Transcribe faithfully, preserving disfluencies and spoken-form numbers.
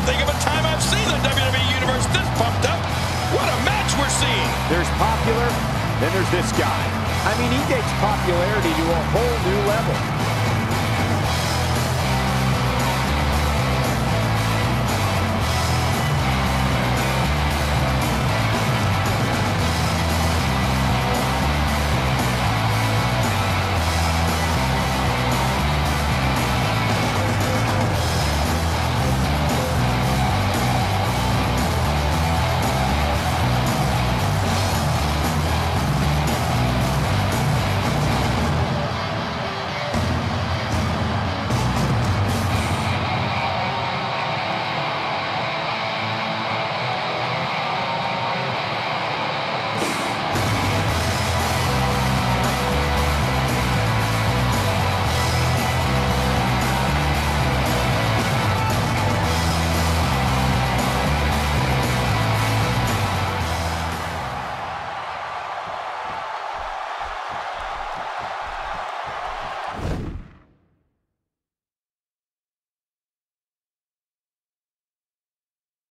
think of a time I've seen the W W E Universe this pumped up. What a match we're seeing. There's popular, then there's this guy. I mean, he takes popularity to a whole